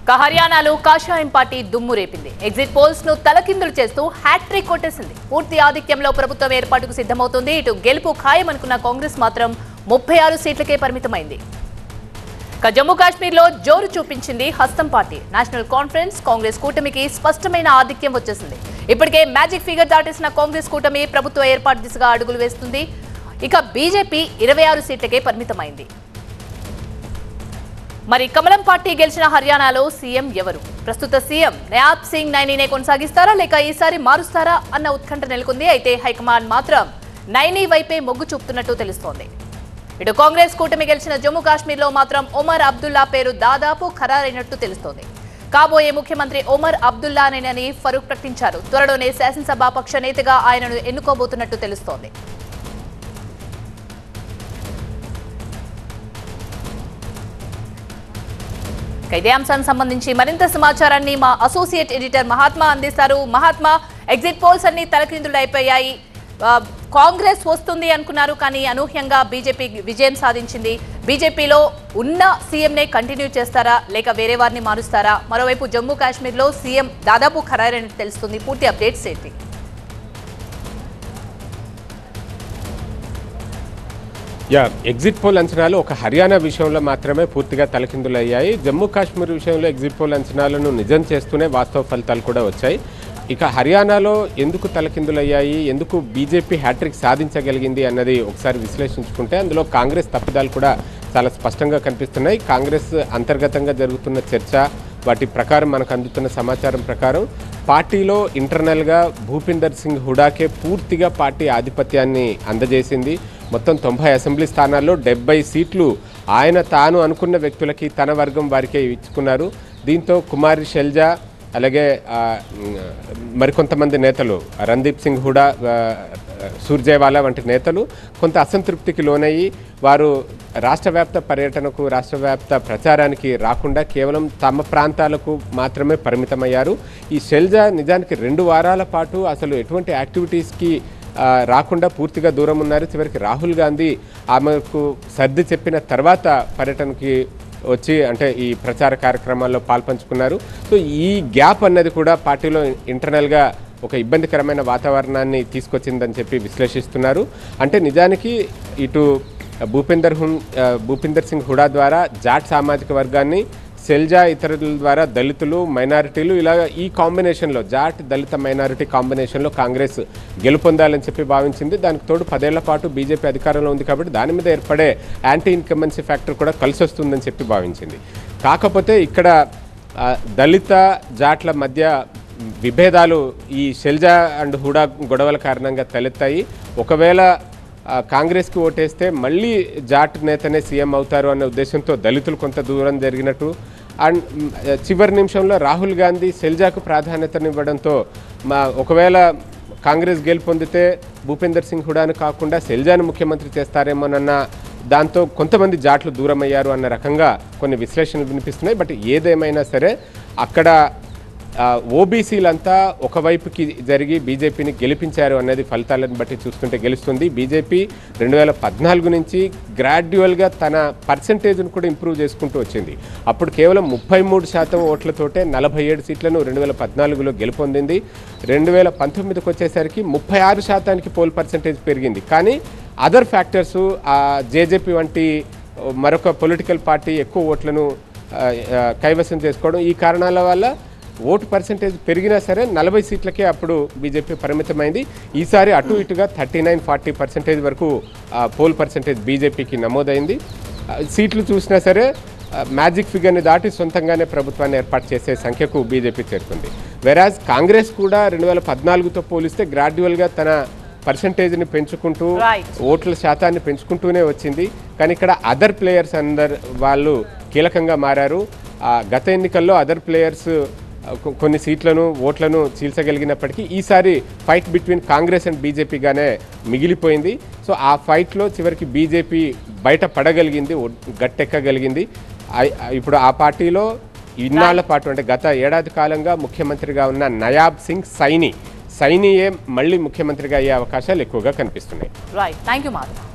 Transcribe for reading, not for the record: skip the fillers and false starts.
హర్యానాలో కాషాయం పార్టీ దుమ్ము రేపింది. ఎగ్జిట్ పోల్స్ ను తలకిందులు చేస్తూ హ్యాట్రిక్ కొట్టేసింది. పూర్తి ఆధిక్యంలో ప్రభుత్వం ఏర్పాటుకు సిద్ధమవుతుంది. ఇటు గెలుపు ఖాయమనుకున్న కాంగ్రెస్ మాత్రం 36 సీట్లకే పరిమితమైంది. జమ్మూ కాశ్మీర్లో జోరు చూపించింది హస్తం పార్టీ. నేషనల్ కాన్ఫరెన్స్ కాంగ్రెస్ కూటమికి స్పష్టమైన ఆధిక్యం వచ్చేసింది. ఇప్పటికే మ్యాజిక్ ఫిగర్ దాటేసిన కాంగ్రెస్ కూటమి ప్రభుత్వ ఏర్పాటు దిశగా అడుగులు వేస్తుంది. ఇక బీజేపీ 26 సీట్లకే పరిమితమైంది. మరి కమలం పార్టీ గెలిచిన హర్యానాలో సీఎం ఎవరు? ప్రస్తుత సీఎం నయాబ్ సింగ్ నైనీనే కొనసాగిస్తారా లేక ఈసారి మారుస్తారా అన్న ఉత్కంఠ నెలకొంది. అయితే హైకమాండ్ మాత్రం నైనీ వైపే మొగ్గు చూపుతున్నట్టు తెలుస్తోంది. ఇటు కాంగ్రెస్ కూటమి గెలిచిన జమ్మూ కాశ్మీర్లో మాత్రం ఒమర్ అబ్దుల్లా పేరు దాదాపు ఖరారైనట్టు తెలుస్తోంది. కాబోయే ముఖ్యమంత్రి ఒమర్ అబ్దుల్లానేనని ఫరూక్ ప్రకటించారు. త్వరలోనే శాసనసభాపక్ష నేతగా ఆయనను ఎన్నుకోబోతున్నట్టు తెలుస్తోంది. ఇదే అంశానికి సంబంధించి మరింత సమాచారాన్ని మా అసోసియేట్ ఎడిటర్ మహాత్మా అందిస్తారు. మహాత్మా, ఎగ్జిట్ పోల్స్ అన్ని తలక్రిందులు అయిపోయాయి. కాంగ్రెస్ వస్తుంది అనుకున్నారు, కానీ అనూహ్యంగా బీజేపీ విజయం సాధించింది. బీజేపీలో ఉన్న సీఎంనే కంటిన్యూ చేస్తారా లేక వేరే వారిని మారుస్తారా? మరోవైపు జమ్మూ కాశ్మీర్లో సీఎం దాదాపు ఖరారైనట్టు తెలుస్తుంది. పూర్తి అప్డేట్స్ ఏంటి? ఎగ్జిట్ పోల్ అంచనాలు ఒక హర్యానా విషయంలో మాత్రమే పూర్తిగా తలకిందులయ్యాయి. జమ్మూ కాశ్మీర్ విషయంలో ఎగ్జిట్ పోల్ అంచనాలను నిజం చేస్తూనే వాస్తవ ఫలితాలు కూడా వచ్చాయి. ఇక హర్యానాలో ఎందుకు తలకిందులయ్యాయి, ఎందుకు బీజేపీ హ్యాట్రిక్ సాధించగలిగింది అన్నది ఒకసారి విశ్లేషించుకుంటే అందులో కాంగ్రెస్ తప్పిదాలు కూడా చాలా స్పష్టంగా కనిపిస్తున్నాయి. కాంగ్రెస్ అంతర్గతంగా జరుగుతున్న చర్చ, వాటి ప్రకారం మనకు అందుతున్న సమాచారం ప్రకారం పార్టీలో ఇంటర్నల్గా భూపిందర్ సింగ్ హుడాకే పూర్తిగా పార్టీ ఆధిపత్యాన్ని అందజేసింది. మొత్తం 90 అసెంబ్లీ స్థానాల్లో 70 సీట్లు ఆయన తాను అనుకున్న వ్యక్తులకి, తన వర్గం వారికే ఇచ్చుకున్నారు. దీంతో కుమారి శైలజా, అలాగే మరికొంతమంది నేతలు, రణదీప్ సింగ్ హుడా, సూర్జేవాలా వంటి నేతలు కొంత అసంతృప్తికి లోనయ్యి వారు రాష్ట్ర వ్యాప్త పర్యటనకు, రాష్ట్ర వ్యాప్త ప్రచారానికి రాకుండా కేవలం తమ ప్రాంతాలకు మాత్రమే పరిమితమయ్యారు. ఈ శైలజా నిజానికి 2 వారాల పాటు అసలు ఎటువంటి యాక్టివిటీస్కి రాకుండా పూర్తిగా దూరం ఉన్నారు. చివరికి రాహుల్ గాంధీ ఆమెకు సర్ది చెప్పిన తర్వాత పర్యటనకి వచ్చి అంటే ఈ ప్రచార కార్యక్రమాల్లో పాల్పంచుకున్నారు. సో ఈ గ్యాప్ అన్నది కూడా పార్టీలో ఇంటర్నల్గా ఒక ఇబ్బందికరమైన వాతావరణాన్ని తీసుకొచ్చిందని చెప్పి విశ్లేషిస్తున్నారు. అంటే నిజానికి ఇటు భూపిందర్ సింగ్ హుడా ద్వారా జాట్ సామాజిక వర్గాన్ని, శైలజా ఇతరుల ద్వారా దళితులు, మైనారిటీలు, ఇలాగ ఈ కాంబినేషన్లో జాట్ దళిత మైనారిటీ కాంబినేషన్లో కాంగ్రెస్ గెలుపొందాలని చెప్పి భావించింది. దానికి తోడు 10 ఏళ్ల పాటు బీజేపీ అధికారంలో ఉంది కాబట్టి దాని మీద ఏర్పడే యాంటీ ఇన్కంబెన్సీ ఫ్యాక్టర్ కూడా కలిసి వస్తుందని చెప్పి భావించింది. కాకపోతే ఇక్కడ దళిత జాట్ల మధ్య విభేదాలు ఈ శైలజా అండ్ హుడా గొడవల కారణంగా తలెత్తాయి. ఒకవేళ కాంగ్రెస్కి ఓటేస్తే మళ్ళీ జాట్ నేతనే సీఎం అవుతారు అన్న ఉద్దేశంతో దళితులు కొంత దూరం జరిగినట్టు, అండ్ చివరి నిమిషంలో రాహుల్ గాంధీ శైలజాకు ప్రాధాన్యతనివ్వడంతో ఒకవేళ కాంగ్రెస్ గెలుపొందితే భూపిందర్ సింగ్ హుడాను కాకుండా శైలజాను ముఖ్యమంత్రి చేస్తారేమోనన్న దాంతో కొంతమంది జాట్లు దూరం అయ్యారు అన్న రకంగా కొన్ని విశ్లేషణలు వినిపిస్తున్నాయి. బట్ ఏదేమైనా సరే అక్కడ ఓబీసీలంతా ఒకవైపుకి జరిగి బీజేపీని గెలిపించారు అన్నది ఫలితాలను బట్టి చూస్తుంటే గెలుస్తుంది. బీజేపీ 2014 నుంచి గ్రాడ్యువల్గా తన పర్సంటేజ్ను కూడా ఇంప్రూవ్ చేసుకుంటూ వచ్చింది. అప్పుడు కేవలం 33% ఓట్లతోటే 47 సీట్లను 2014లో గెలుపొందింది. 2019కి వచ్చేసరికి 36% పోల్ పర్సంటేజ్ పెరిగింది. కానీ అదర్ ఫ్యాక్టర్సు, జేజేపీ వంటి మరొక పొలిటికల్ పార్టీ ఎక్కువ ఓట్లను కైవసం చేసుకోవడం, ఈ కారణాల వల్ల ఓటు పర్సంటేజ్ పెరిగినా సరే 40 సీట్లకే అప్పుడు బీజేపీ పరిమితమైంది. ఈసారి అటు ఇటుగా 39-40% వరకు పోల్ పర్సంటేజ్ బీజేపీకి నమోదైంది. సీట్లు చూసినా సరే మ్యాజిక్ ఫిగర్ని దాటి సొంతంగానే ప్రభుత్వాన్ని ఏర్పాటు చేసే సంఖ్యకు బీజేపీ చేరుకుంది. వెరాజ్ కాంగ్రెస్ కూడా 2014తో పోలిస్తే గ్రాడ్యువల్గా తన పర్సంటేజ్ని పెంచుకుంటూ, ఓట్ల శాతాన్ని పెంచుకుంటూనే వచ్చింది. కానీ ఇక్కడ అదర్ ప్లేయర్స్ వాళ్ళు కీలకంగా మారారు. గత ఎన్నికల్లో అదర్ ప్లేయర్స్ కొన్ని సీట్లను, ఓట్లను చీల్చగలిగినప్పటికీ ఈసారి ఫైట్ బిట్వీన్ కాంగ్రెస్ అండ్ బీజేపీగానే మిగిలిపోయింది. సో ఆ ఫైట్లో చివరికి బీజేపీ బయట పడగలిగింది, గట్టెక్కగలిగింది. ఇప్పుడు ఆ పార్టీలో ఇన్నాళ్ల పాటు అంటే గత ఏడాది కాలంగా ముఖ్యమంత్రిగా ఉన్న నయాబ్ సింగ్ సైనీయే మళ్ళీ ముఖ్యమంత్రిగా అయ్యే అవకాశాలు ఎక్కువగా కనిపిస్తున్నాయి. Right, thank you Madhav.